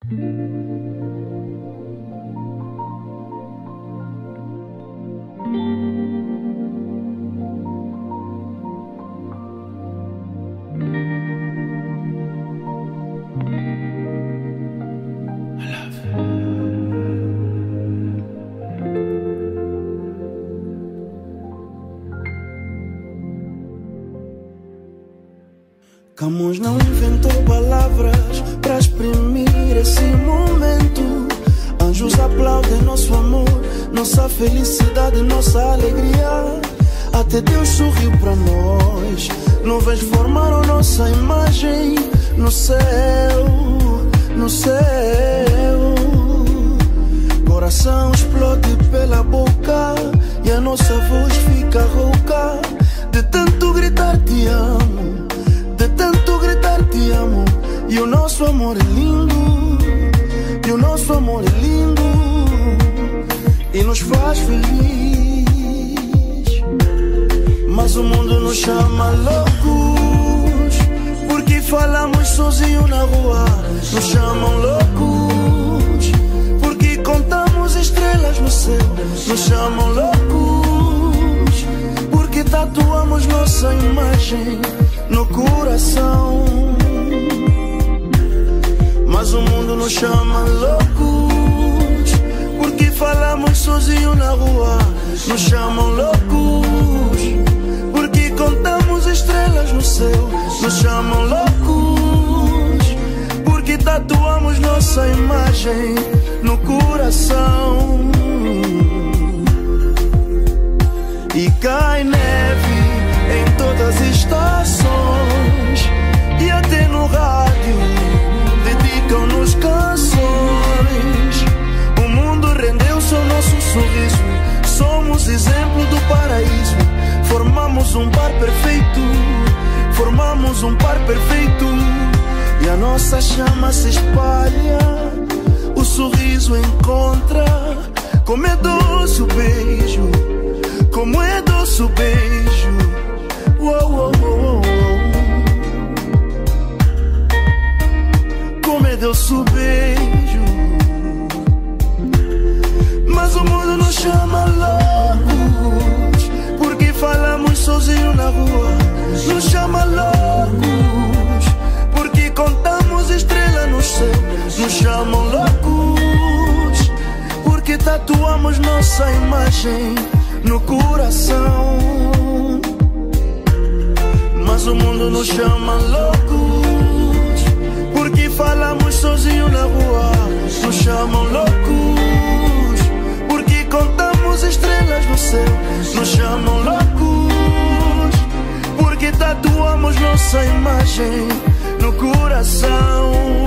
Camões não inventou palavras para exprimir esse momento. Anjos aplaudem nosso amor, nossa felicidade, nossa alegria. Até Deus sorriu para nós. Nuvens formaram nossa imagem no céu, no céu. Coração explode pela boca e a nossa voz fica rouca de tanto gritar te amo, de tanto gritar te amo. E o nosso amor é lindo, e o nosso amor é lindo e nos faz feliz. Mas o mundo nos chama loucos porque falamos sozinho na rua. Nos chamam loucos porque contamos estrelas no céu. Nos chamam loucos porque tatuamos nossa imagem no coração. Mas o mundo nos chama loucos porque falamos sozinho na rua. Nos chamam loucos porque contamos estrelas no céu. Nos chamam loucos porque tatuamos nossa imagem no coração. E cai neve em todas as estações e até no rádio dedicam-nos canções. O mundo rendeu-se ao nosso sorriso. Somos exemplo do paraíso. Formamos um par perfeito. Formamos um par perfeito. E a nossa chama se espalha. O sorriso encontra. Como é doce o beijo, como é doce o beijo. Uou, uou, uou, uou. Como é doce o beijo. Mas o mundo nos chama loucos porque falamos sozinho na rua. Nos chama loucos porque contamos estrelas no céu. Nos chamam loucos porque tatuamos nossa imagem no coração. Mas o mundo nos chama loucos porque falamos sozinho na rua. Nos chamam loucos porque contamos estrelas no céu. Nos chamam loucos porque tatuamos nossa imagem no coração.